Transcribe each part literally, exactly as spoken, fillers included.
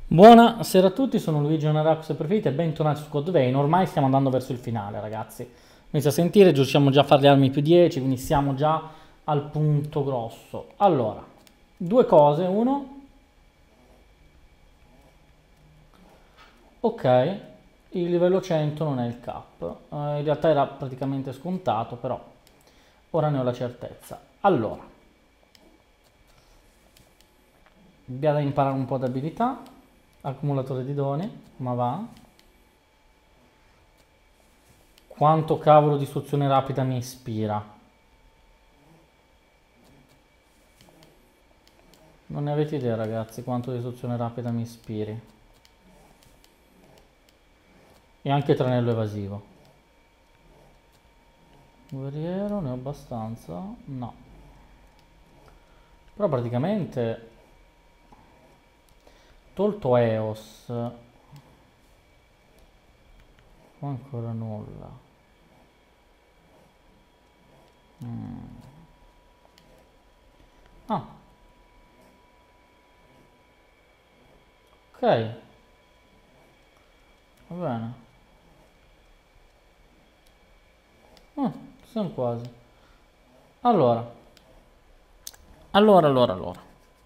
Buonasera a tutti, sono Luigi Onarax Preferiti e bentornati su Code Vein. Ormai stiamo andando verso il finale, ragazzi. Inizia a sentire, riusciamo già a fare le armi più dieci, quindi siamo già al punto grosso. Allora, due cose. Uno, ok, il livello cento non è il cap. Eh, in realtà era praticamente scontato, però ora ne ho la certezza. Allora, abbiamo da imparare un po' di abilità. Accumulatore di doni, ma va. Quanto cavolo di istruzione rapida mi ispira. Non ne avete idea, ragazzi, quanto di istruzione rapida mi ispiri. E anche tranello evasivo. Guerriero, ne ho abbastanza? No. Però praticamente, tolto Eos, ancora nulla. Mm. Ah, ok, va bene. Ah, siamo quasi. Allora, allora, allora, allora.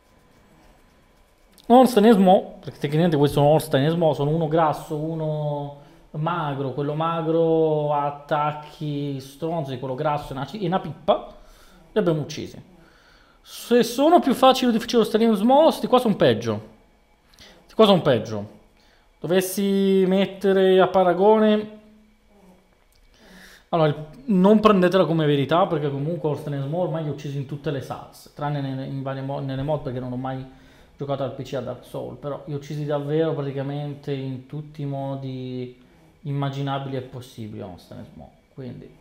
Ornstein e Smo, perché tecnicamente questi sono Ornstein e Smo, sono uno grasso, uno magro, quello magro ha attacchi stronzi, quello grasso è una, è una pippa, li abbiamo uccisi. Se sono più facili o difficili Ornstein e Smo, sti qua sono peggio. Sti qua sono peggio. Dovessi mettere a paragone... Allora, il- non prendetela come verità perché comunque Ornstein e Smo ormai li ho uccisi in tutte le salse, tranne nelle, in varie mo- nelle mod perché non ho mai giocato al P C a Dark Souls, però li ho uccisi davvero praticamente in tutti i modi immaginabili e possibili Ornstein e Smo. Quindi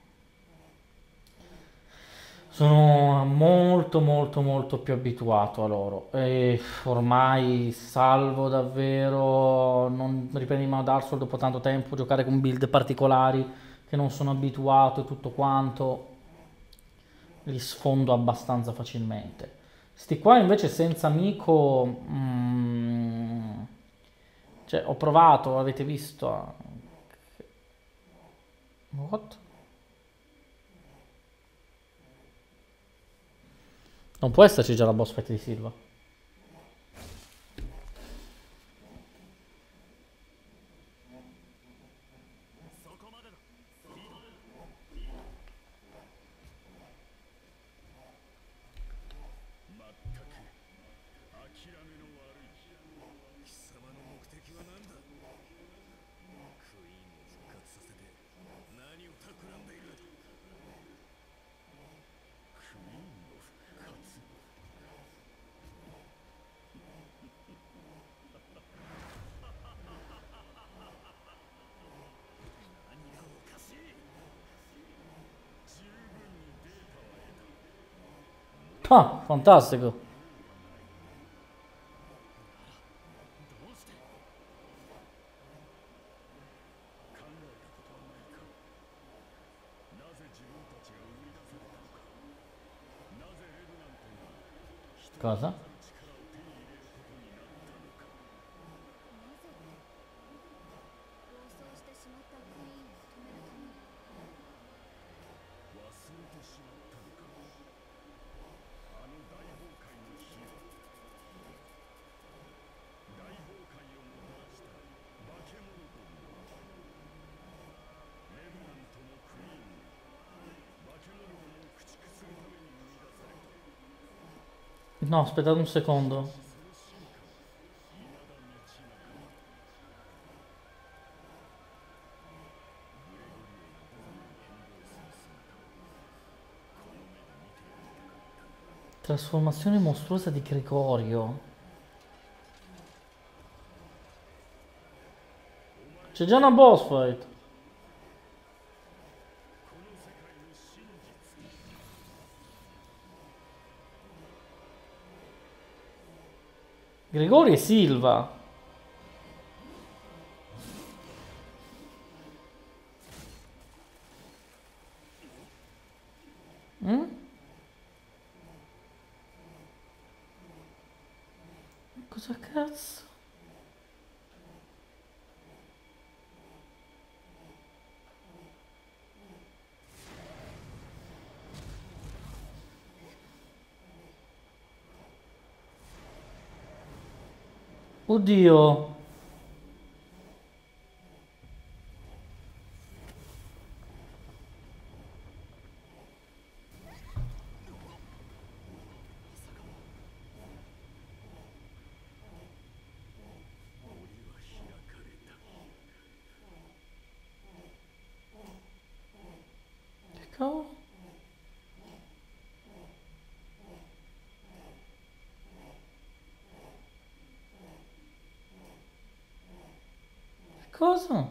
sono molto molto molto più abituato a loro e ormai salvo davvero non riprendi in mano Dark Souls dopo tanto tempo, giocare con build particolari che non sono abituato e tutto quanto li sfondo abbastanza facilmente. Sti qua invece senza amico, mm, cioè ho provato, avete visto? a- What? Non può esserci già la boss fight di Silva. Ah, fantastico. Cosa? No, aspettate un secondo. Trasformazione mostruosa di Gregorio. C'è già una boss fight. Gregorio e Silva. Mm? Cosa cazzo? Oddio. Che cavolo? Che cosa?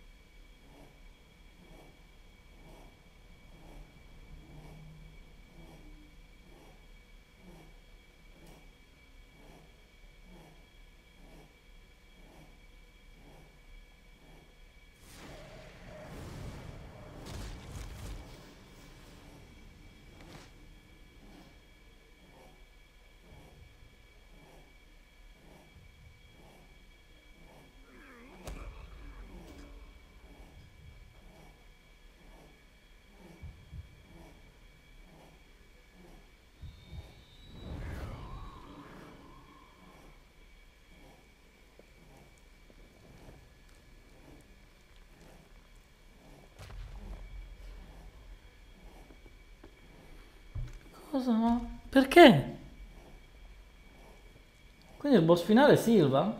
Cosa? Perché? Quindi il boss finale è Silva?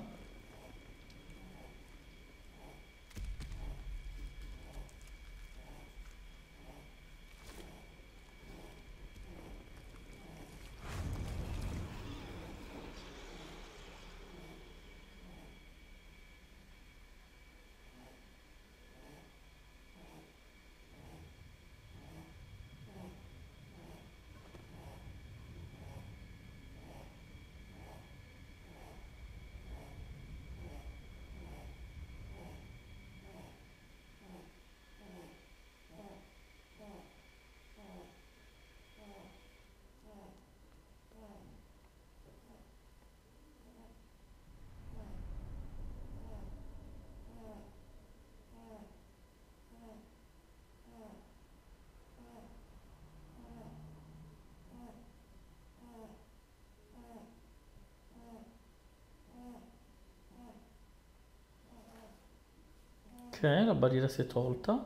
Ok, la barriera si è tolta.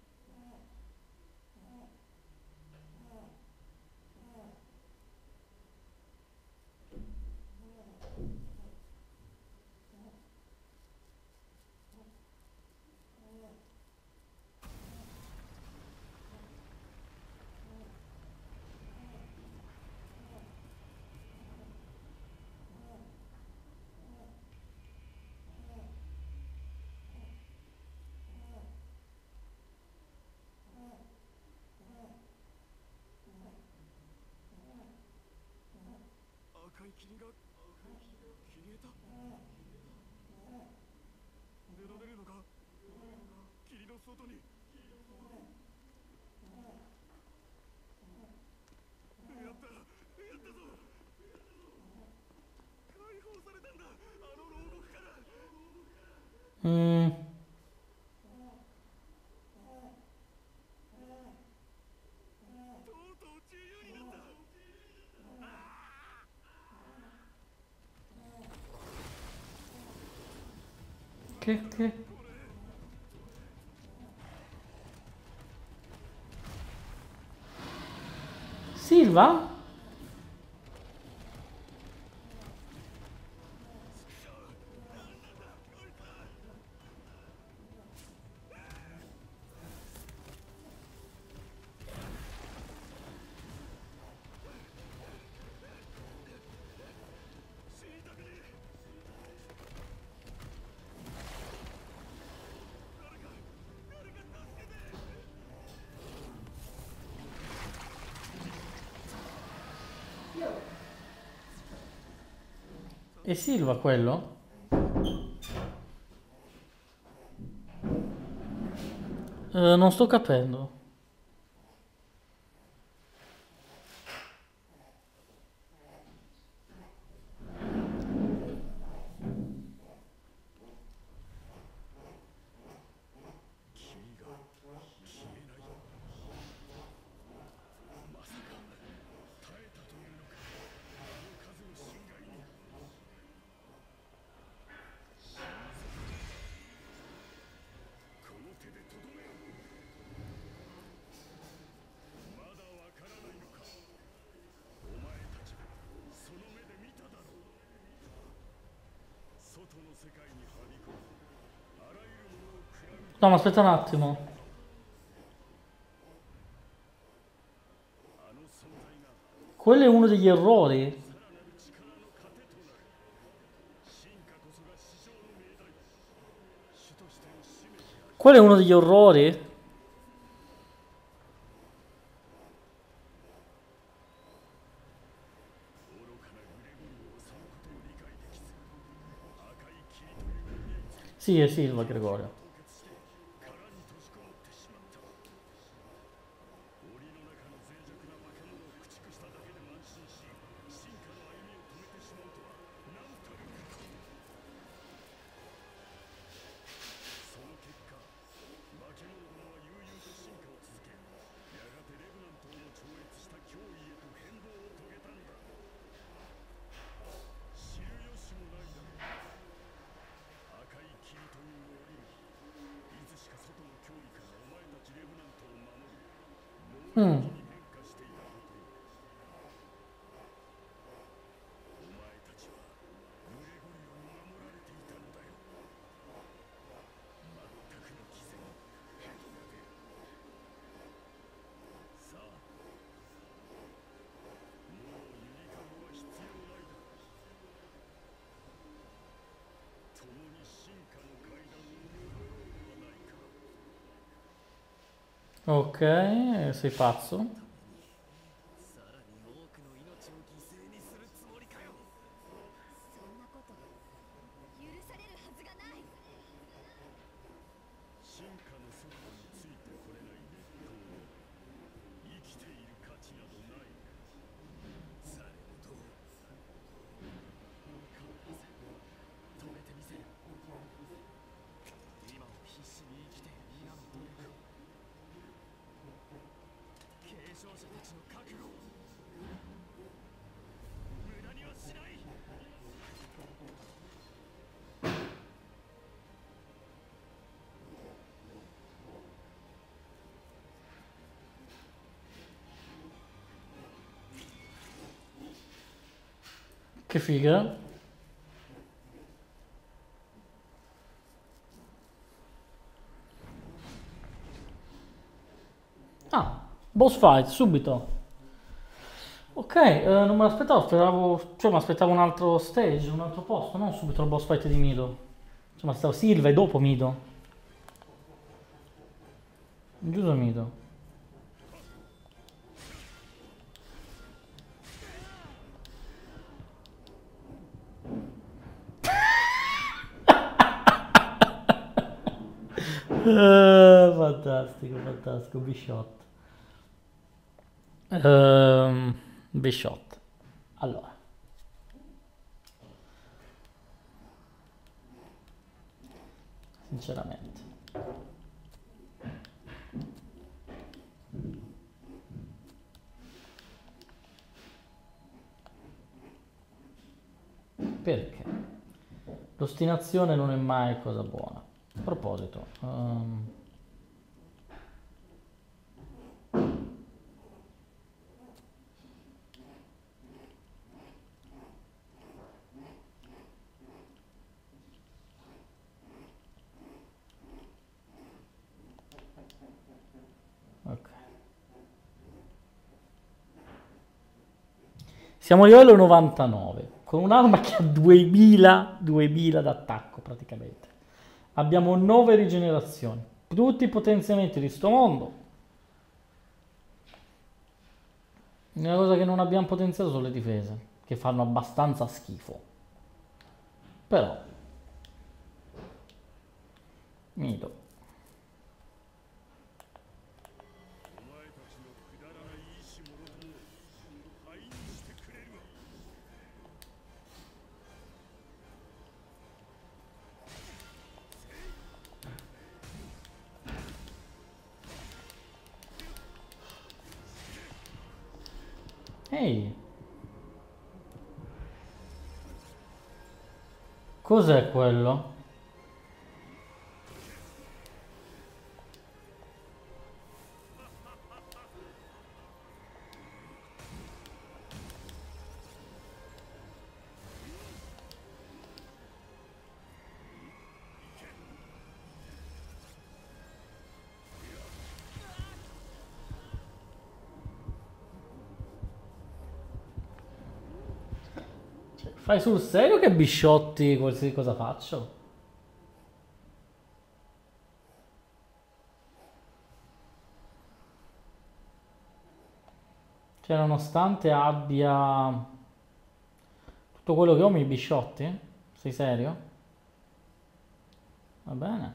Mm, che, che... Silva? È Silva quello? Eh, non sto capendo. No, ma aspetta un attimo. Quello è uno degli errori. Quello è uno degli orrori? Sì, è Silva Gregorio. Mm. Ok, sei pazzo. さらに多くの命を犠牲にするつもりかよ。 そんなこと許されるはずがない。 進化の速度についてこれない劣等生きている価値などない。されど必ず止めてみせる。今を必死に生きている伊賀の努力を、継承者たちの覚悟を無駄にはしない。 Che figa. Ah, boss fight, subito. Ok, eh, non me l'aspettavo, speravo, cioè mi aspettavo un altro stage, un altro posto, non subito il boss fight di Mido. Cioè, mi aspettavo Silva e dopo Mido. Giusto Mido. Eh, fantastico, fantastico, Bishot. Ehm, Bishot. Allora, sinceramente. Perché? L'ostinazione non è mai cosa buona. A proposito, ehm, ok. Siamo a livello novantanove, con un'arma che ha duemila, duemila d'attacco praticamente. Abbiamo nove rigenerazioni, tutti i potenziamenti di sto mondo. Una cosa che non abbiamo potenziato sono le difese, che fanno abbastanza schifo. Però, mito. お前たちのくだらない意志もろとも灰にしてくれるわ。 Ehi, cos'è quello? Fai sul serio che Bisciotti qualsiasi cosa faccio? Cioè, nonostante abbia tutto quello che ho, mi Bisciotti? Sei serio? Va bene.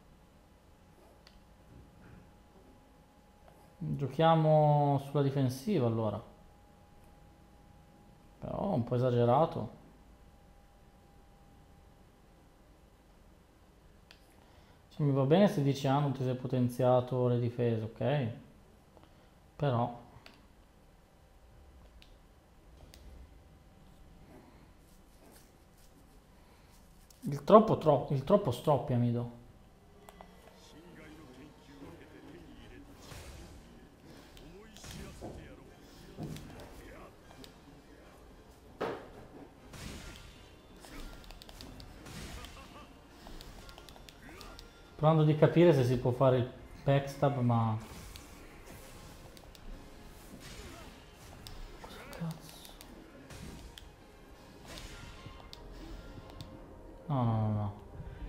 Giochiamo sulla difensiva allora. Però un po' esagerato. Cioè, mi va bene se dici ah non ti sei potenziato le difese, ok? Però il troppo troppo, il troppo stroppia mi do. 侵害の研究を経て手に入れた知識思い知らせてやろう。 Provando di capire se si può fare il backstab, ma... Cosa cazzo? No, no, no, no.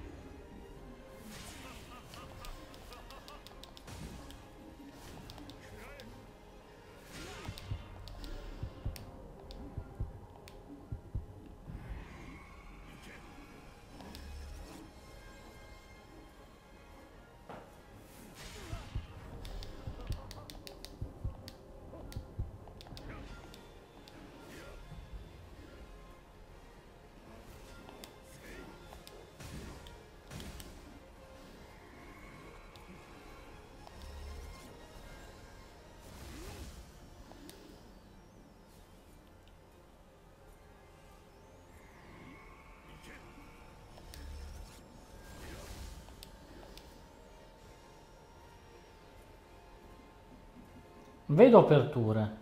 Vedo aperture.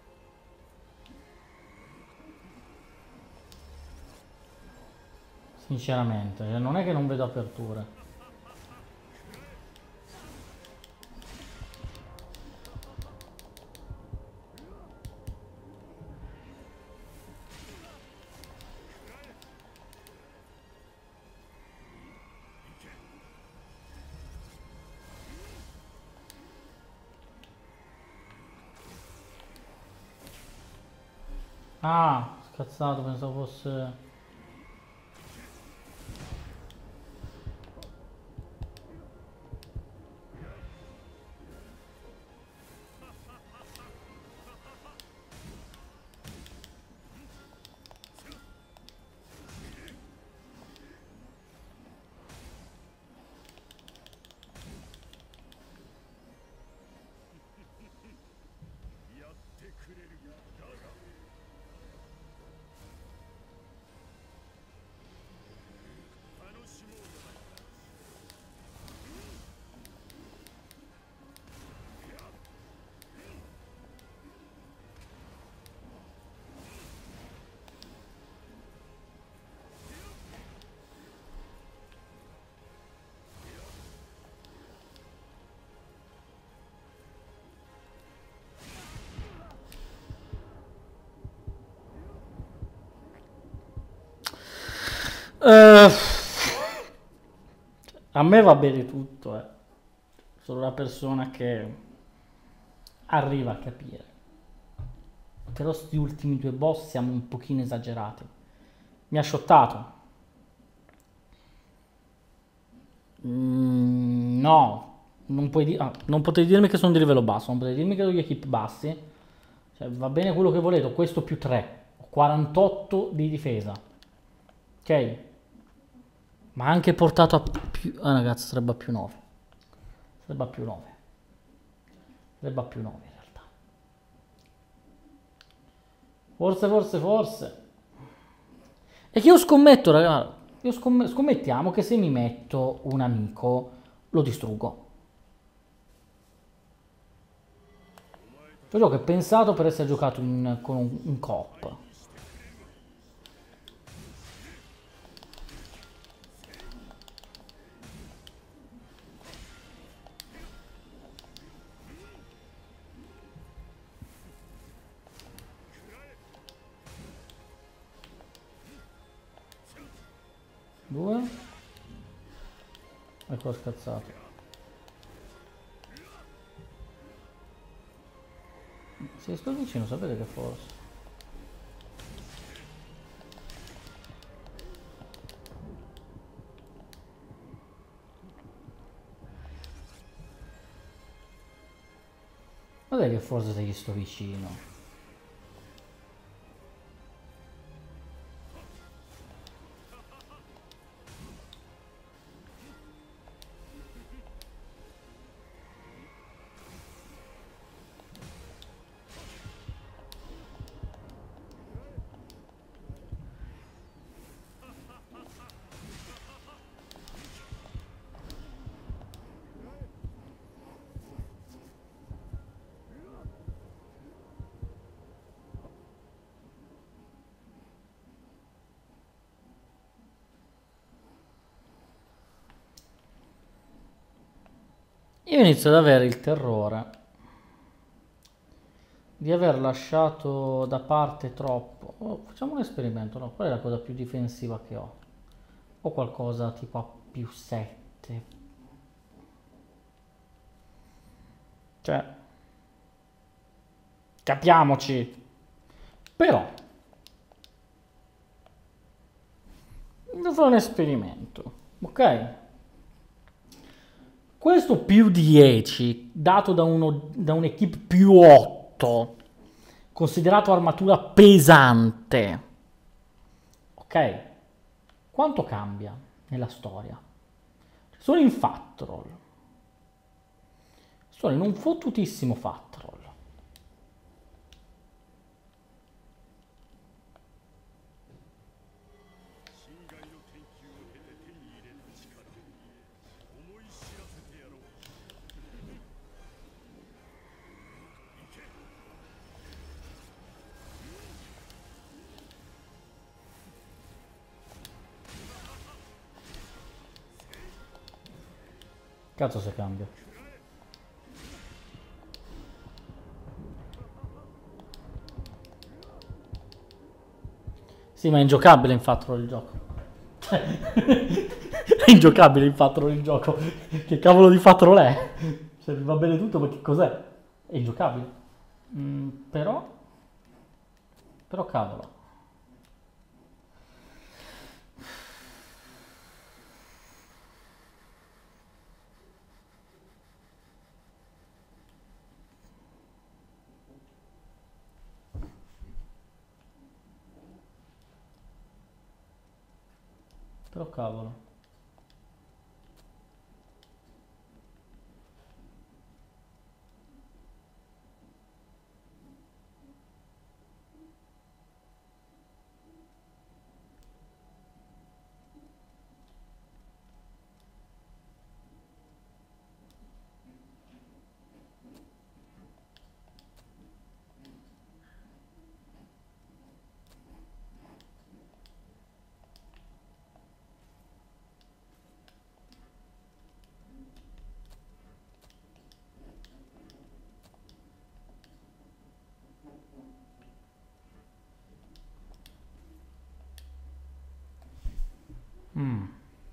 Sinceramente, cioè, non è che non vedo aperture. Ah, scazzato, pensavo fosse... Eh, a me va bene tutto, eh. Sono una persona che arriva a capire. Però sti ultimi due boss siamo un pochino esagerati. Mi ha shottato. Mm, no, non puoi di- ah, non potevi dirmi che sono di livello basso, non potevi dirmi che ho gli equip bassi. Cioè, va bene quello che volete, ho questo più tre, ho quarantotto di difesa. Ok? Ma anche portato a più... Ah ragazzi, sarebbe a più nove. Sarebbe a più nove. Sarebbe a più nove in realtà. Forse, forse, forse. E che io scommetto, ragazzi. Io scomm- scommettiamo che se mi metto un amico lo distruggo. Quello che ho pensato per essere giocato in- con un, un coop. Due. Ecco, ho scazzato. Se sto vicino, sapete che forse. Guarda che forse se gli sto vicino. Io inizio ad avere il terrore di aver lasciato da parte troppo. Oh, facciamo un esperimento, no? Qual è la cosa più difensiva che ho? O qualcosa tipo a più sette. Cioè, capiamoci. Però, devo fare un esperimento, ok? Questo più dieci, dato da, uno, da un'equipe più otto, considerato armatura pesante, ok? Quanto cambia nella storia? Sono in fat roll. Sono in un fottutissimo fat roll. Cazzo se cambia. Sì, ma è ingiocabile in fat roll il gioco. È ingiocabile in fat roll il gioco. Che cavolo di fat roll è? Cioè, va bene tutto, ma che cos'è? È ingiocabile. Mm, però... Però cavolo. Però cavolo. Mm.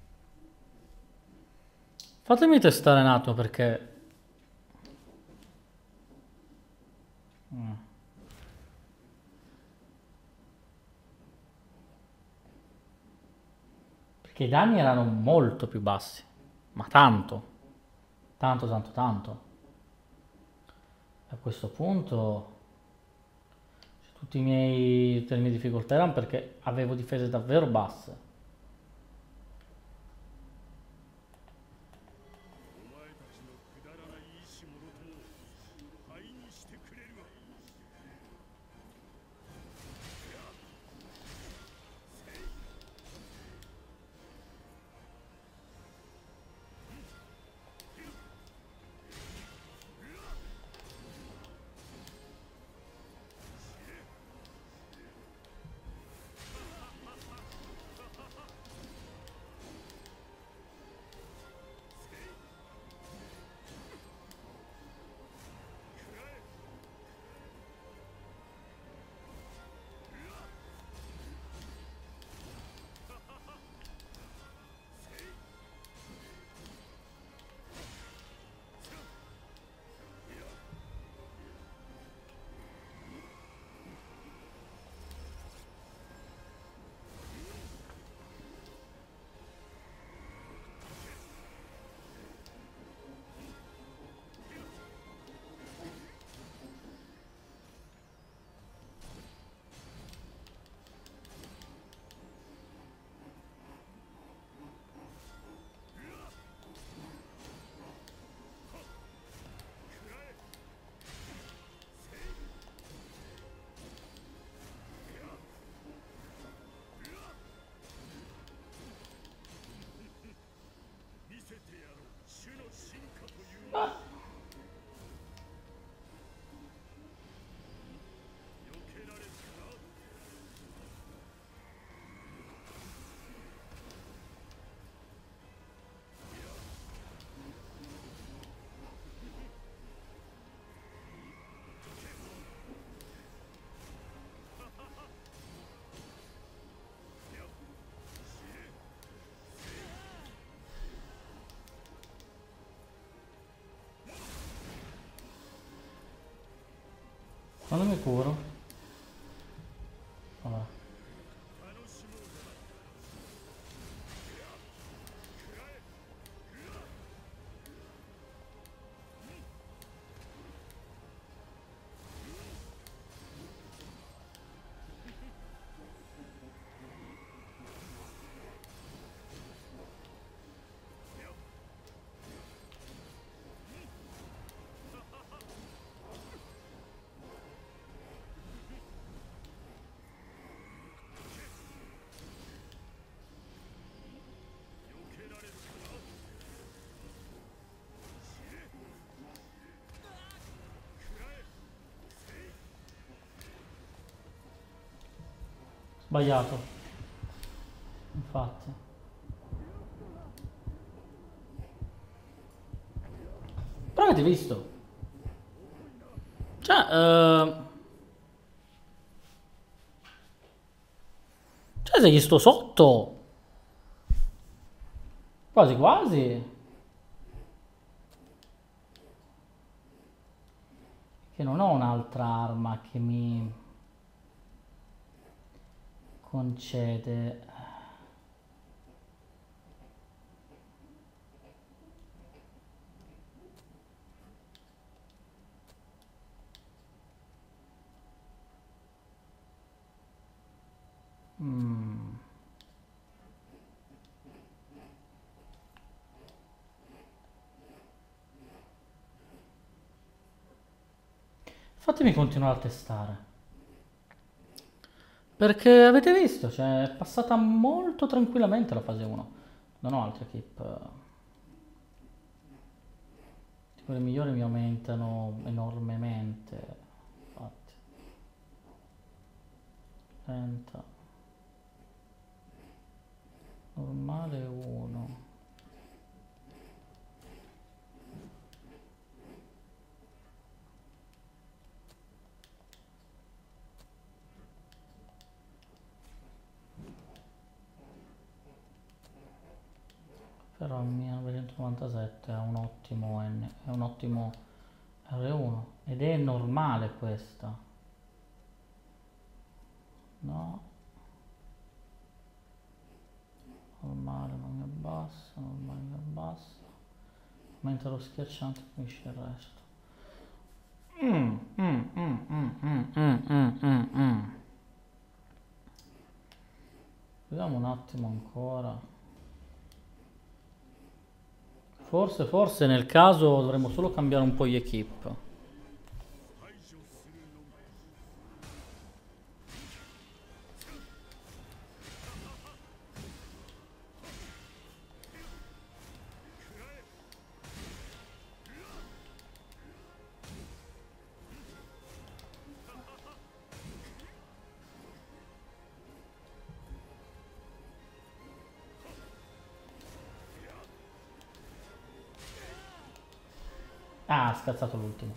Fatemi testare un attimo perché... Mm. Perché i danni erano molto più bassi. Ma tanto. Tanto, tanto, tanto. A questo punto... Tutti i miei, tutte le mie difficoltà erano perché avevo difese davvero basse. Quando mi curo? Vabbè. Sbagliato. Infatti. Però avete visto? Cioè, eh... cioè se gli sto sotto. Quasi quasi. Che non ho un'altra arma che mi concede. Mm. Fatemi continuare a testare. Perché avete visto, cioè è passata molto tranquillamente la fase uno. Non ho altre equip. Tipo le migliori mi aumentano enormemente. Infatti. trenta. Normale uno. Però il mio novecentonovantasette è un ottimo N, è un ottimo R uno ed è normale questa. No. Normale non mi abbassa, normale mi abbassa. Aumenta lo schiacciante e finisce il resto. Mm, mm, mm, mm, mm, mm, mm, mm, mm. Vediamo un attimo ancora. Forse, forse nel caso dovremmo solo cambiare un po' gli equip. Ah, ha scazzato l'ultimo.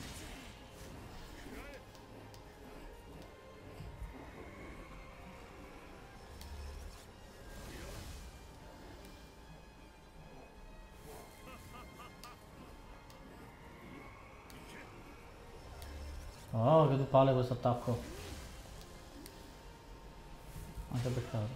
Oh, che palle questo attacco. Anche peccato.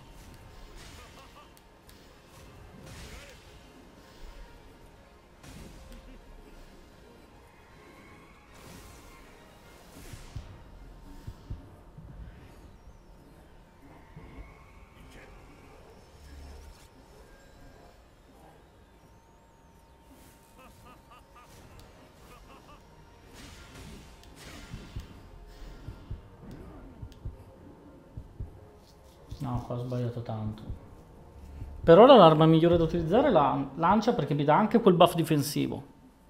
No, qua ho sbagliato tanto. Per ora l'arma migliore da utilizzare è la lancia perché mi dà anche quel buff difensivo.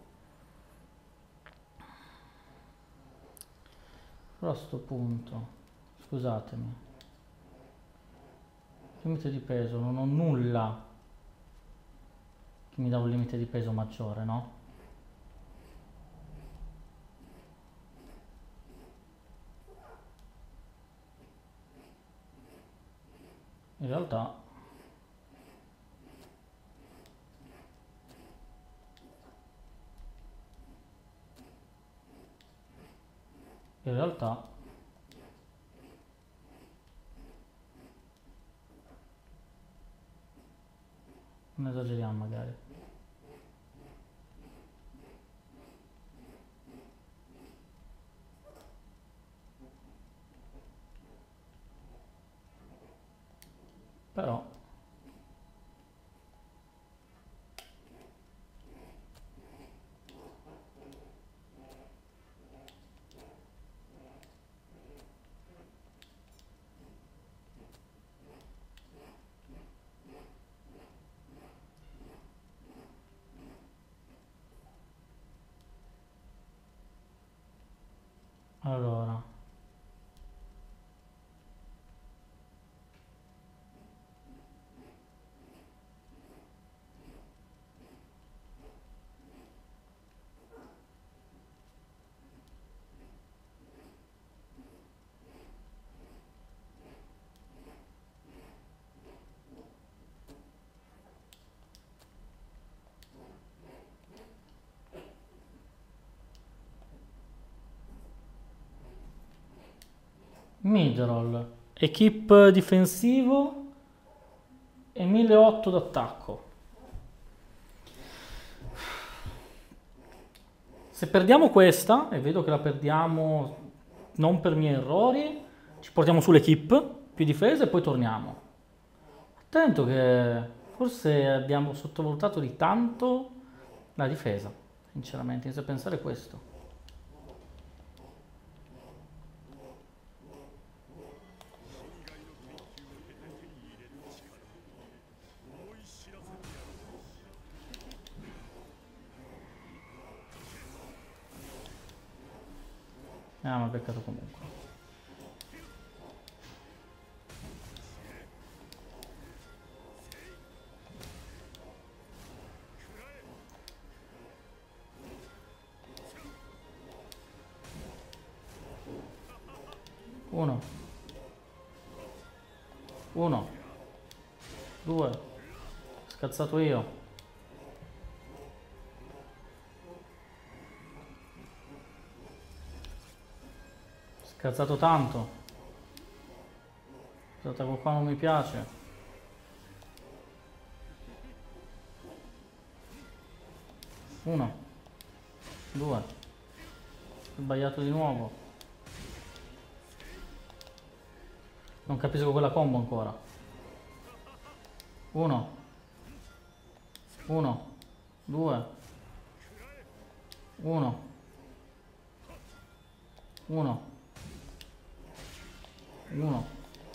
Però a sto punto, scusatemi, limite di peso, non ho nulla che mi dà un limite di peso maggiore, no? In realtà in realtà Non esageriamo magari. Però allora midroll, equip difensivo e milleottocento d'attacco. Se perdiamo questa, e vedo che la perdiamo non per miei errori, ci portiamo sull'equip, più difesa e poi torniamo. Attento che forse abbiamo sottovalutato di tanto la difesa, sinceramente, inizio a pensare questo. Ah, ma peccato comunque. Uno. Uno. Due. Scazzato io. Scazzato tanto. Questa attacco qua non mi piace. Uno. Due. Sbagliato di nuovo. Non capisco quella combo ancora. Uno. Uno. Due. Uno. Uno. Uno.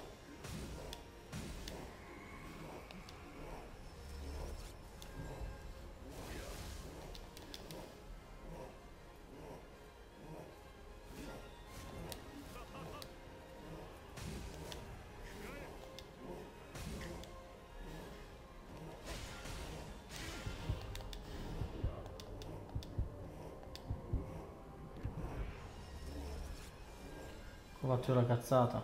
Ho fatto una cazzata.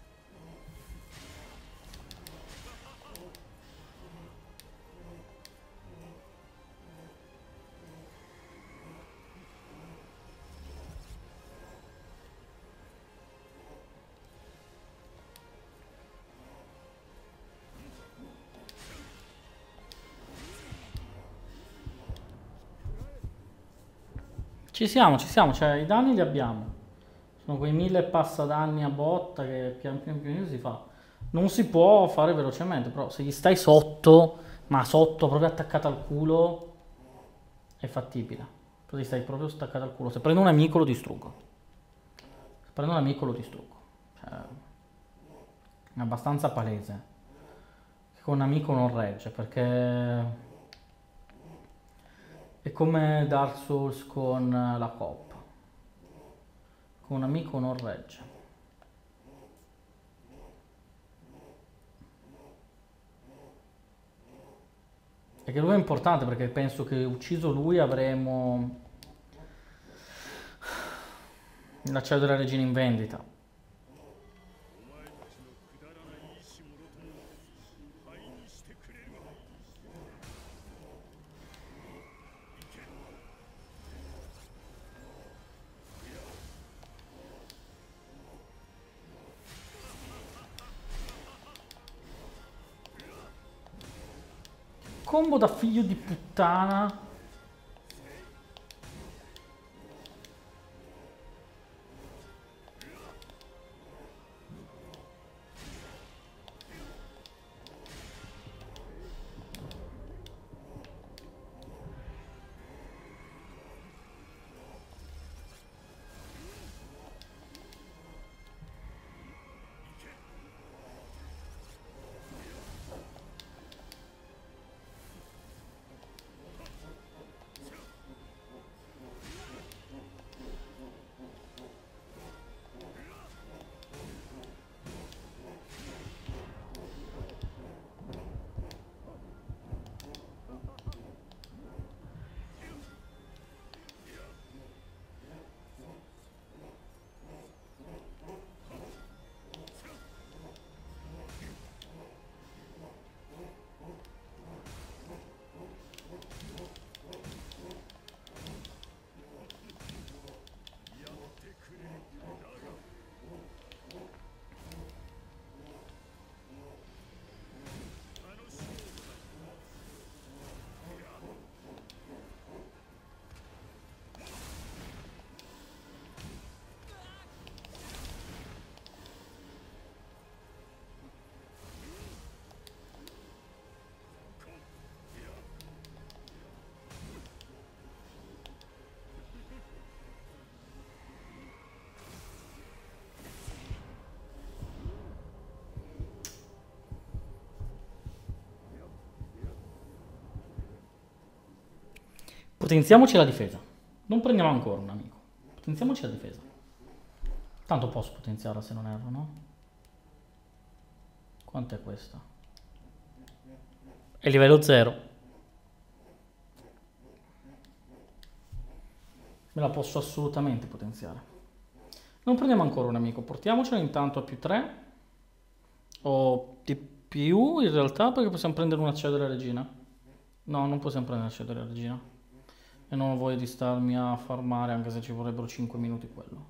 Ci siamo, ci siamo, cioè i danni li abbiamo. Sono quei mille e passa danni a botta che pian pian piano si fa. Non si può fare velocemente, però se gli stai sotto, ma sotto proprio attaccato al culo, è fattibile. Così stai proprio staccato al culo. Se prendo un amico lo distruggo. Se prendo un amico lo distruggo. Cioè, è abbastanza palese. Che con un amico non regge, perché è come Dark Souls con la coop. Con un amico non regge. E che lui è importante perché penso che ucciso lui avremo l'acciaio della regina in vendita. combo da figlio di puttana. Potenziamoci la difesa. Non prendiamo ancora un amico. Potenziamoci la difesa. Tanto posso potenziarla se non erro, no? Quanto è questa? È livello zero. Me la posso assolutamente potenziare. Non prendiamo ancora un amico. Portiamocelo intanto a più tre. O di più in realtà, perché possiamo prendere un acciaio della regina. No, non possiamo prendere l'acciaio della regina. E non voglio di starmi a farmare, anche se ci vorrebbero cinque minuti quello.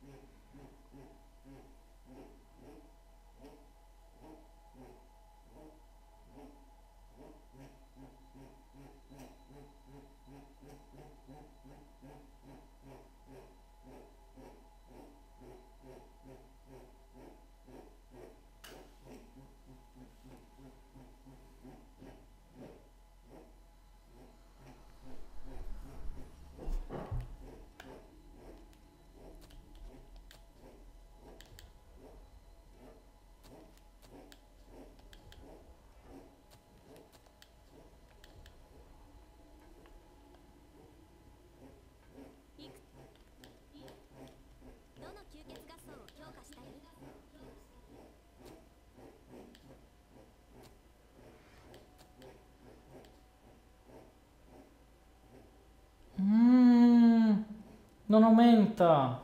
Mm, non aumenta.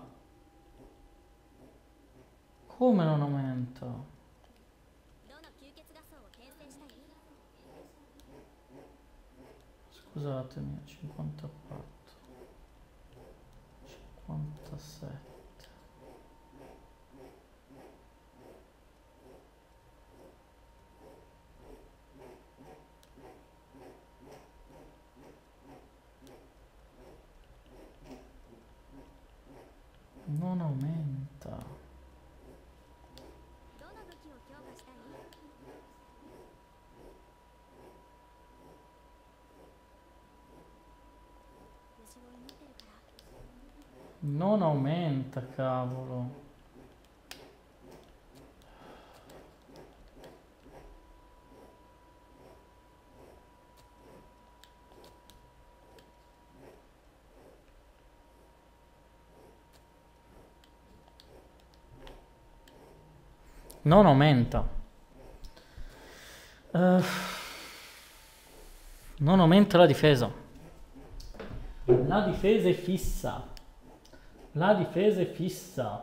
Come non aumenta? Scusatemi, cinquantaquattro, cinquantasette. Non aumenta. Non aumenta, cavolo. Non aumenta. Uh, non aumenta la difesa. La difesa è fissa. La difesa è fissa.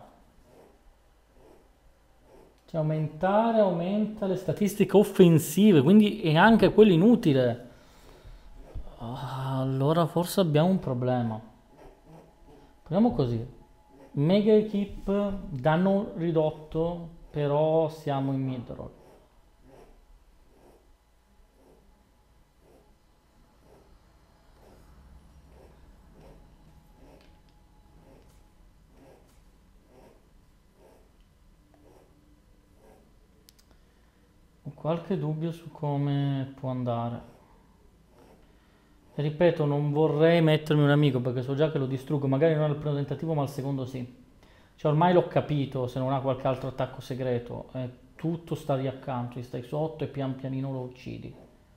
Cioè aumentare aumenta le statistiche offensive, quindi è anche quello inutile. Ah, allora forse abbiamo un problema. Proviamo così. Mega equip, danno ridotto, però siamo in midroll. qualche dubbio su come può andare. E ripeto, non vorrei mettermi un amico perché so già che lo distruggo, magari non al primo tentativo, ma al secondo sì. Cioè ormai l'ho capito, se non ha qualche altro attacco segreto, è tutto sta lì accanto, gli stai sotto e pian pianino lo uccidi.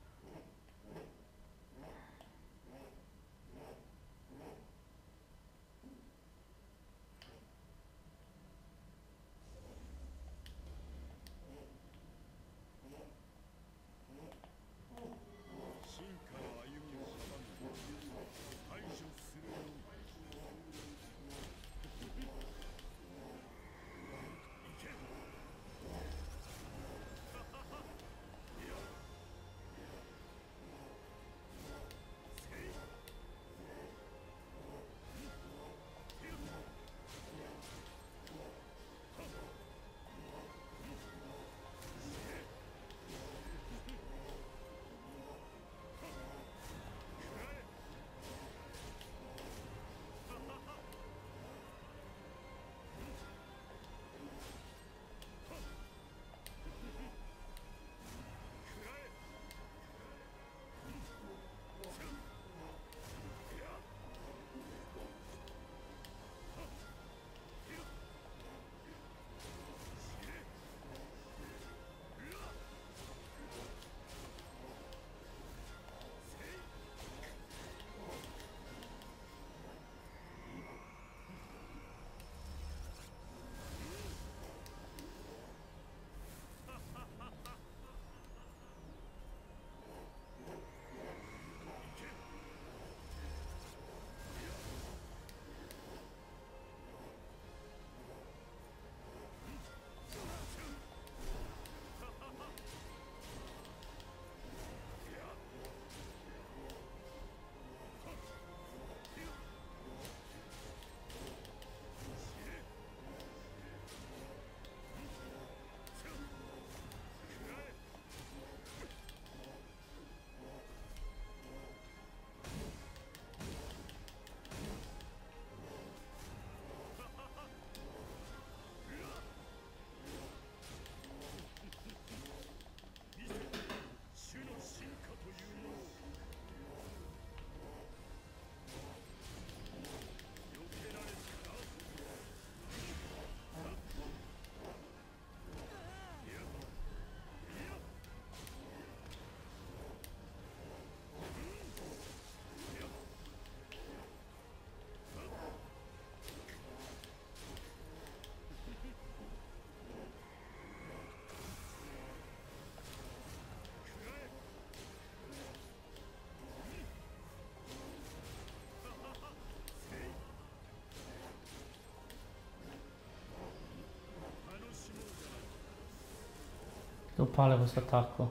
Che palle questo attacco.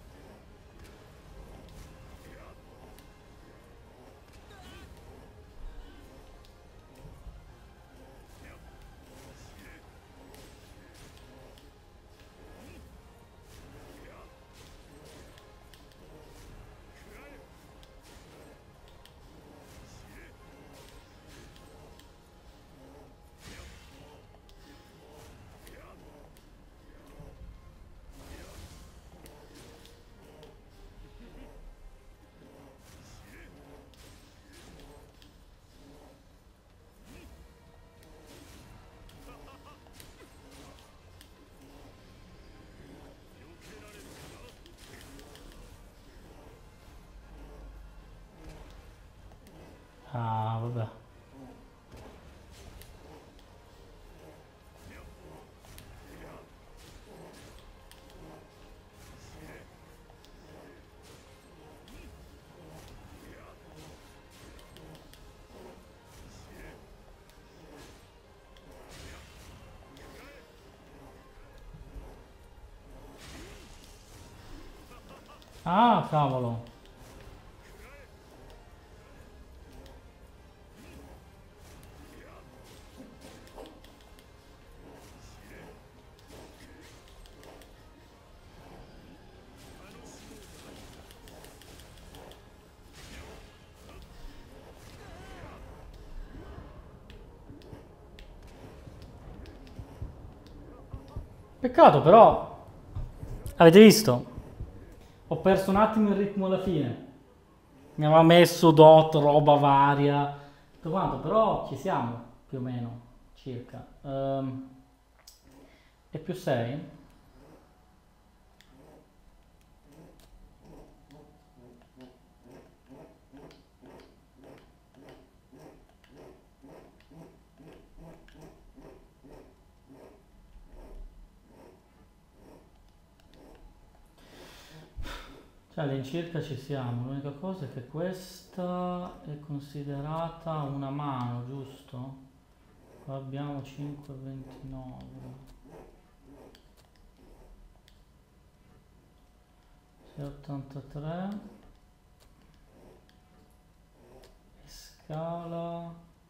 Ah, vabbè. Ah, cavolo. Peccato però, Avete visto? Ho perso un attimo il ritmo alla fine. Mi aveva messo dot, roba varia, tutto quanto, però ci siamo, più o meno, circa. Ehm, e più sei? Cioè all'incirca ci siamo, l'unica cosa è che questa è considerata una mano, giusto? Qua abbiamo cinque virgola ventinove. sei virgola ottantatré. E scala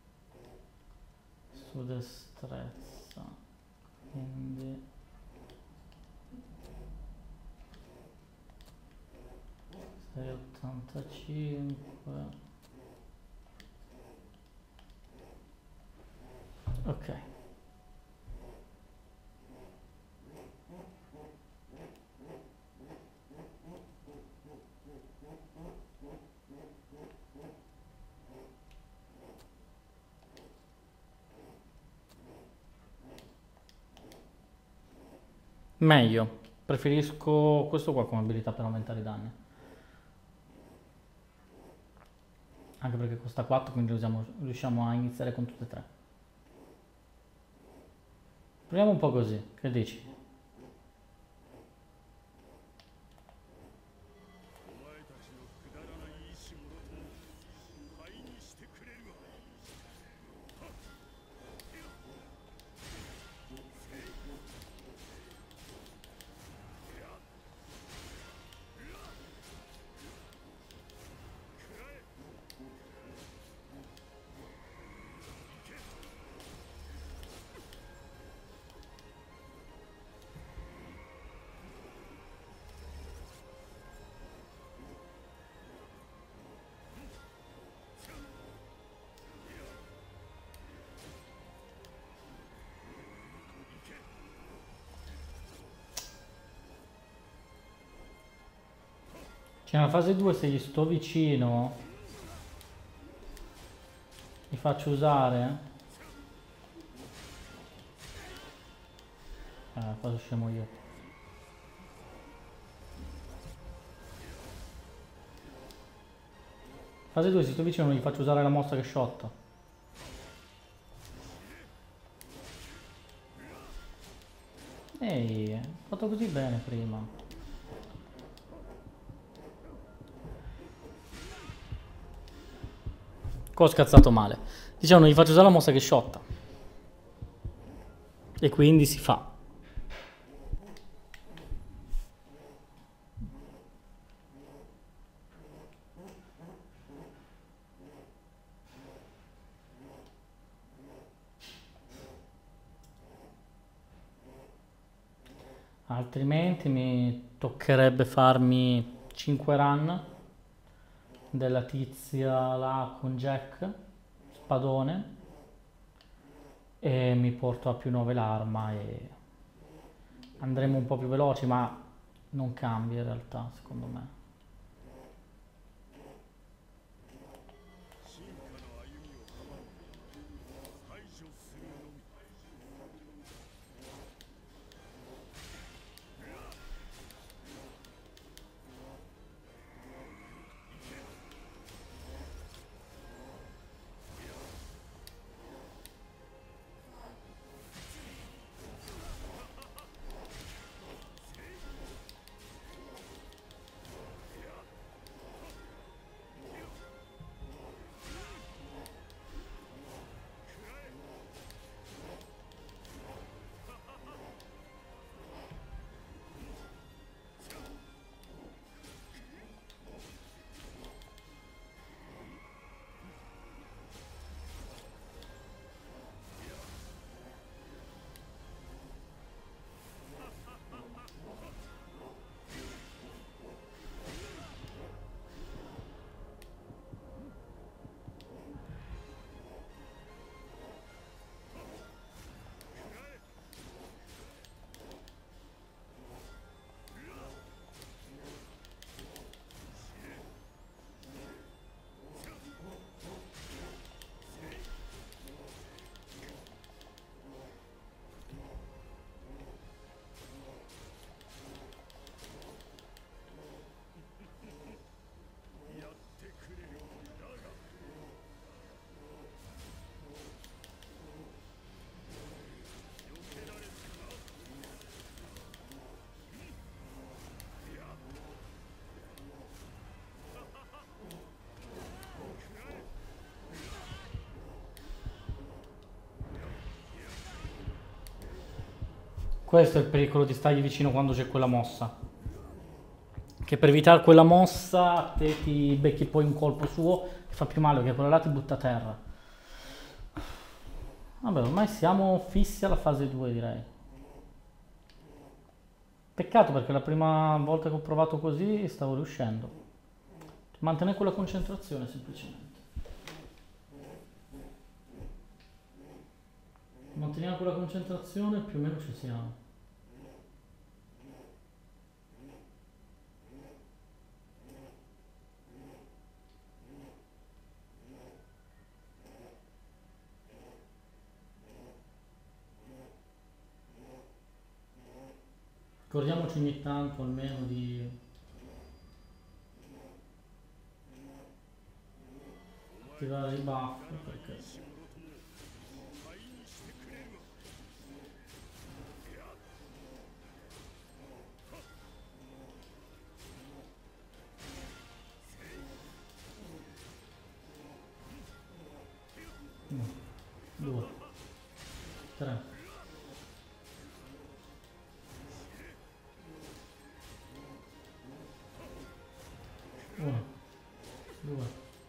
su destrezza. Quindi sei virgola ottantacinque. Ok. Meglio. Preferisco questo qua come abilità per aumentare i danni. Anche perché costa quattro, quindi usiamo- riusciamo a iniziare con tutte e tre. Proviamo un po' così, che dici? お前たちのくだらない意志もろとも灰にしてくれるわ。 C'è una fase due, se gli sto vicino, li faccio usare. Eh, cosa scemo io. Fase due, se sto vicino non gli faccio usare la mossa che shotta. Ehi, ho fatto così bene prima. Ho scazzato male. Diciamo non gli faccio usare la mossa che shotta. E quindi si fa. Altrimenti mi toccherebbe farmi cinque run della tizia là con Jack, spadone, e mi porto a più nove l'arma e andremo un po' più veloci, ma non cambia in realtà, secondo me. 進化の歩みを阻む排除するのみ。 Questo è il pericolo di stargli vicino quando c'è quella mossa. Che per evitare quella mossa te ti becchi poi un colpo suo che fa più male, perché quello là ti butta a terra. Vabbè, ormai siamo fissi alla fase due, direi. Peccato perché la prima volta che ho provato così stavo riuscendo. Mantenere quella concentrazione semplicemente. Manteniamo quella concentrazione, più o meno ci siamo. Ricordiamoci ogni tanto almeno di attivare i buff perché 灰にしてくれるわ。 uno, due, tre. uno, due.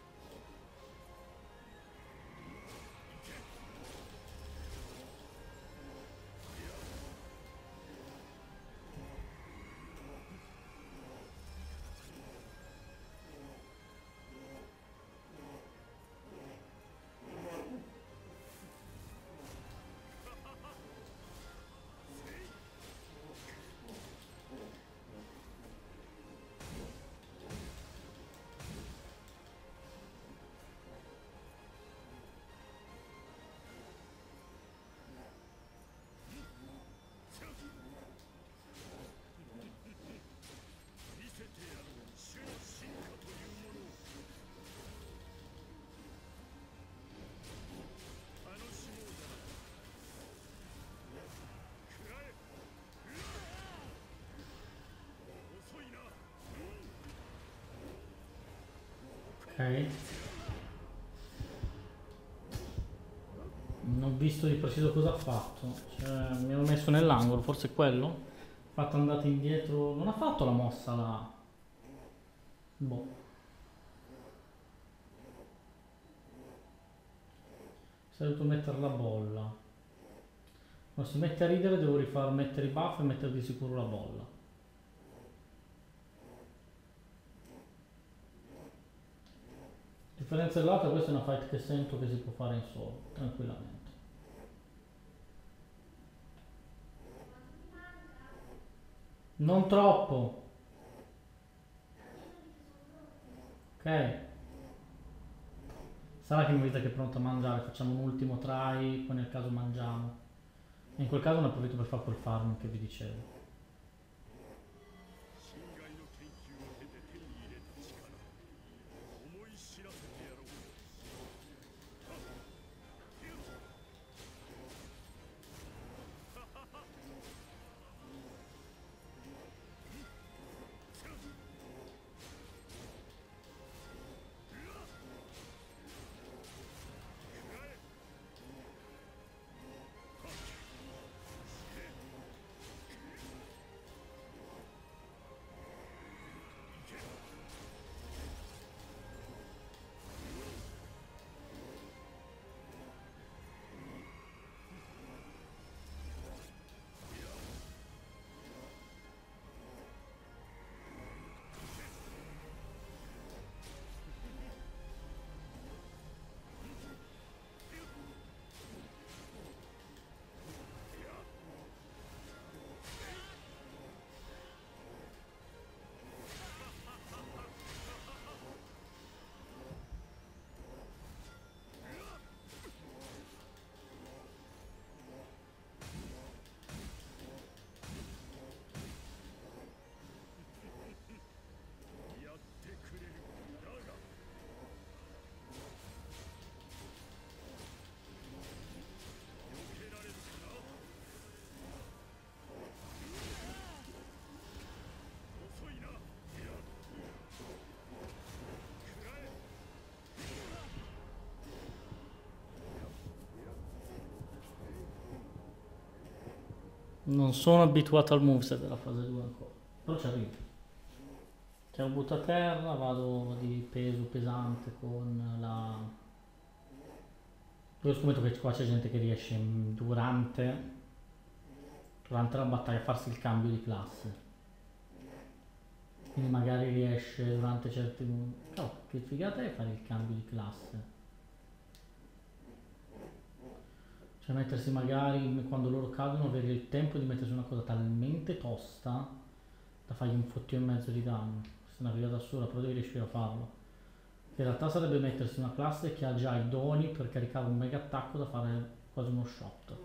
Ok. Non ho visto di preciso cosa ha fatto. Cioè, mi ero messo nell'angolo, forse è quello. Ha fatto andata indietro. Non ha fatto la mossa là. Boh. Si è dovuto mettere la bolla. Quando si mette a ridere devo rifar mettere i buff e mettere di sicuro la bolla. A differenza dell'altra, questa è una fight che sento che si può fare in solo, tranquillamente. Non troppo. Ok. Sarà che mi avete che è pronto a mangiare, facciamo un ultimo try, poi nel caso mangiamo. E in quel caso ne approfitto per fare quel farm che vi dicevo. 侵害の研究を経て手に入れた力、思い知らせてやろう。 こ Non sono abituato al moveset della fase due ancora, però ci arrivo. Cioè, lo butto a terra, vado di peso pesante con la... Io scommetto che qua c'è gente che riesce mm, durante, durante la battaglia a farsi il cambio di classe. Quindi magari riesce durante certi... Oh, che figata è fare il cambio di classe. Cioè mettersi magari, quando loro cadono, avere il tempo di mettersi una cosa talmente tosta da fargli un fottio e mezzo di danno. Questa è una figata assurda, però devi riuscire a farlo. In realtà sarebbe mettersi una classe che ha già i doni per caricare un mega attacco da fare quasi uno shot.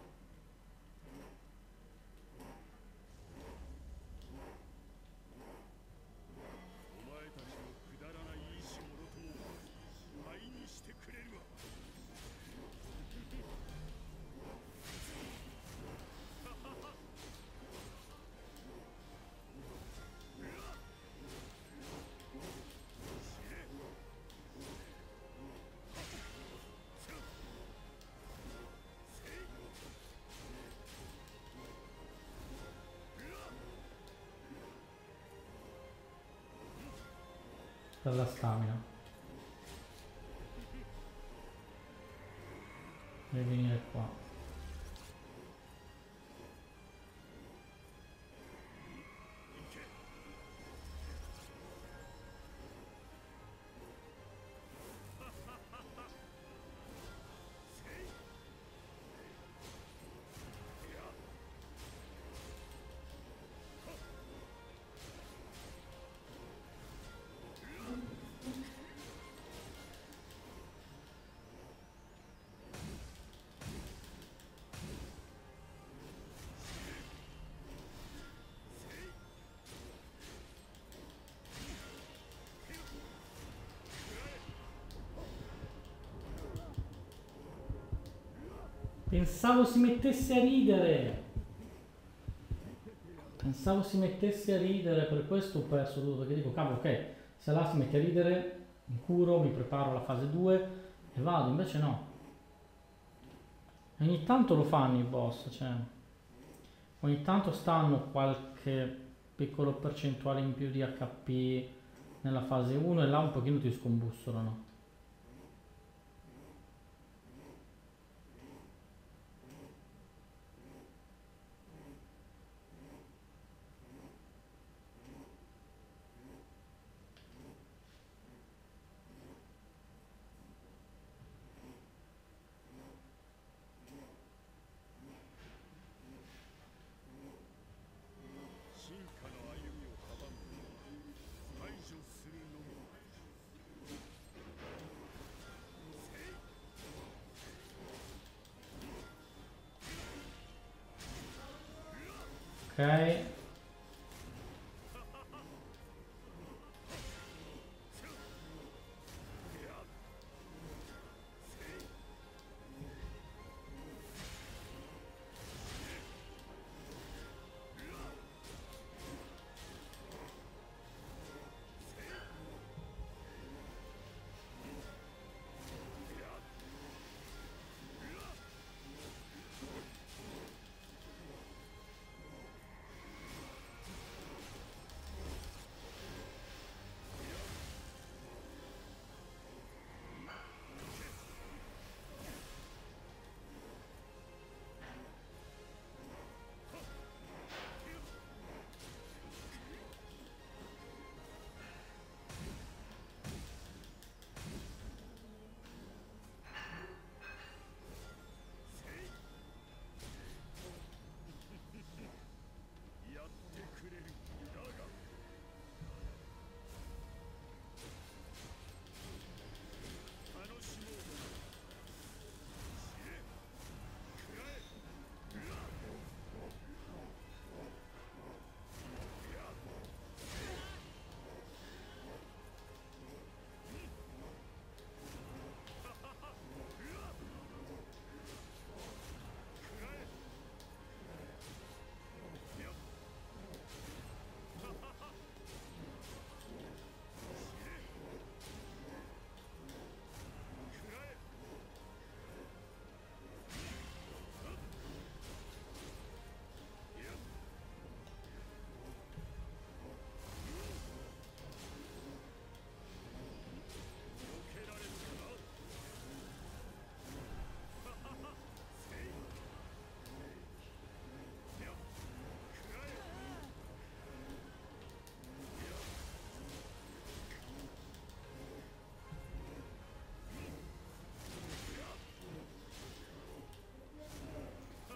お前たちのくだらない意志もろとも灰にしてくれるわ。 Per la stamina. Devi venire qua. Pensavo si mettesse a ridere. Pensavo si mettesse a ridere, per questo ho perso tutto, perché dico, cavolo, ok, se là si mette a ridere, mi curo, mi preparo alla fase due e vado, invece no. Ogni tanto lo fanno i boss, cioè, ogni tanto stanno qualche piccolo percentuale in più di H P nella fase uno e là un pochino ti scombussolano. Ok.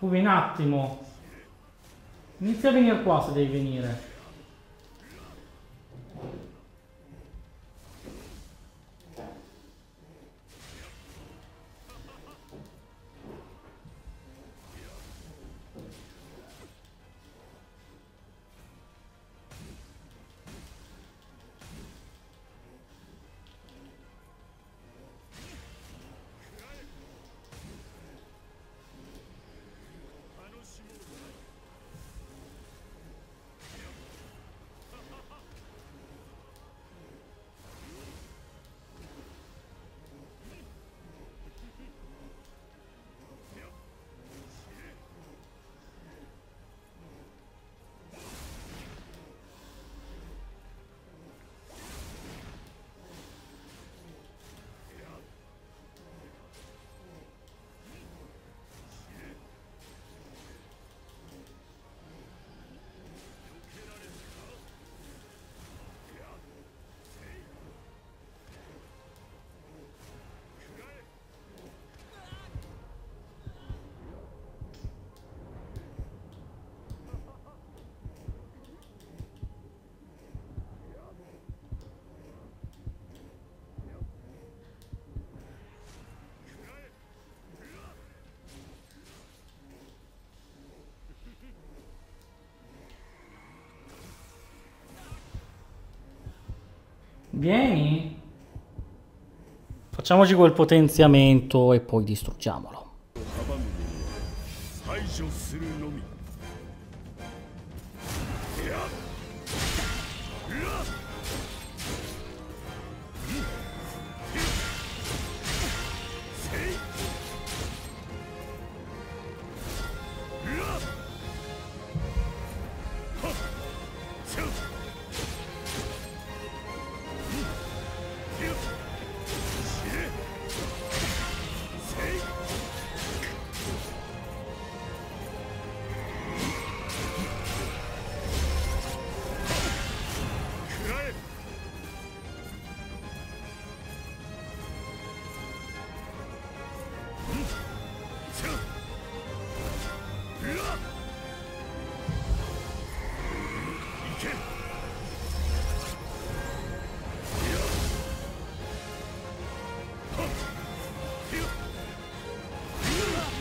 Scusi un attimo. Inizia a venire qua se devi venire. Vieni. Facciamoci quel potenziamento e poi distruggiamolo. 阻む者は排除するのみ。いやうわっせいうわっはっちゃういやしれせい食らえうんちゃううわっいけいやはっいやうわっ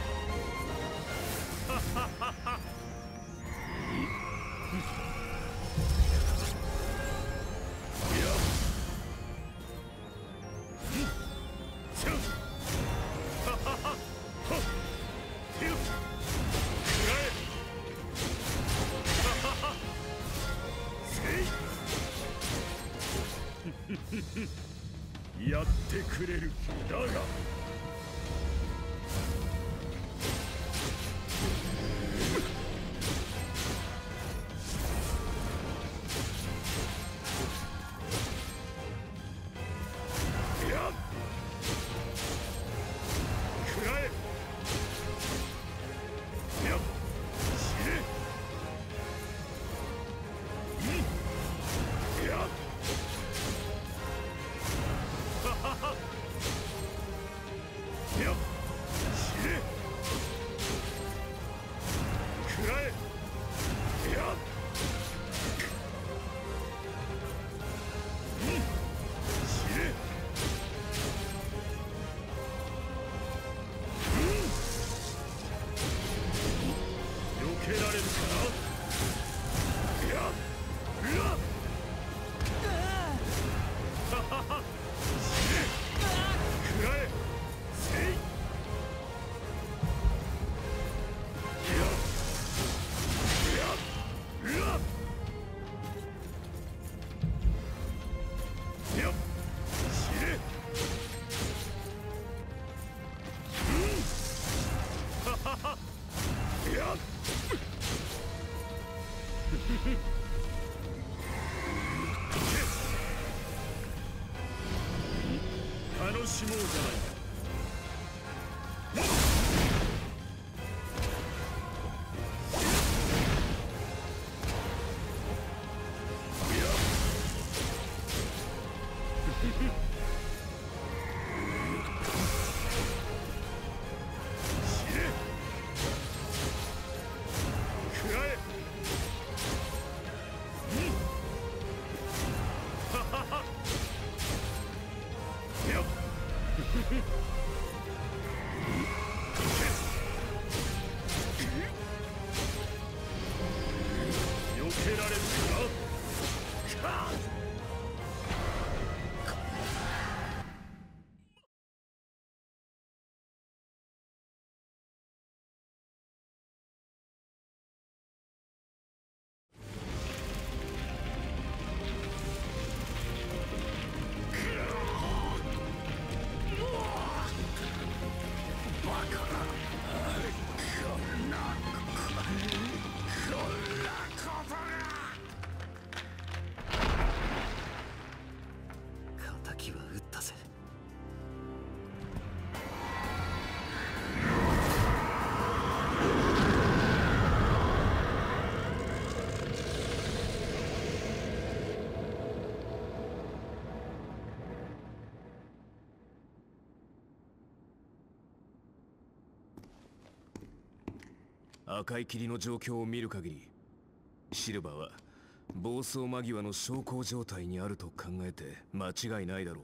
いやうんちゃうはっはっいや食らえはっはっせいやってくれるだがいや食らえいや死ねうんいやはははいや死ね食らえいやうん死ね避けられるかないやうわっははは死ね食らえせいいやいやうわっいや死ねうんはははいや楽しもうじゃないかいや死ね避けられるかな。 敵は撃ったぜ。 赤い霧の状況を見る限り、シルバーは暴走間際の小康状態にあると考えて間違いないだろ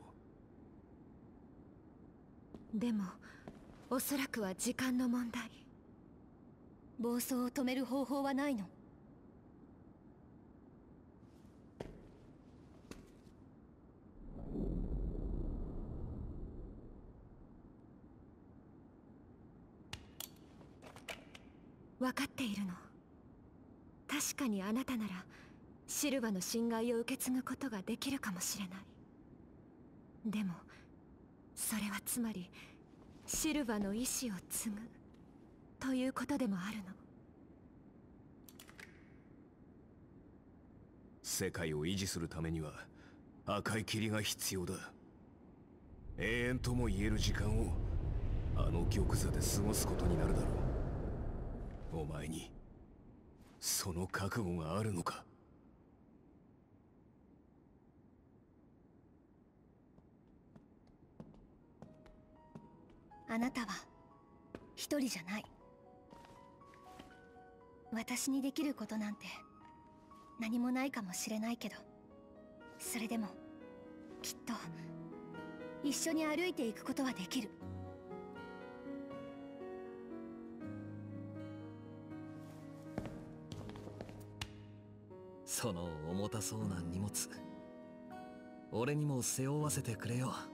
う。でもおそらくは時間の問題。暴走を止める方法はないの？分かっているの。確かにあなたならシルバの侵害を受け継ぐことができるかもしれない。でもそれはつまりシルバの意志を継ぐということでもあるの。 世界を維持するためには赤い霧が必要だ。永遠とも言える時間をあの玉座で過ごすことになるだろう。お前にその覚悟があるのか？ あなたは一人じゃない。私にできることなんて何もないかもしれないけど、それでもきっと一緒に歩いていくことはできる。 その重たそうな荷物、俺にも背負わせてくれよ。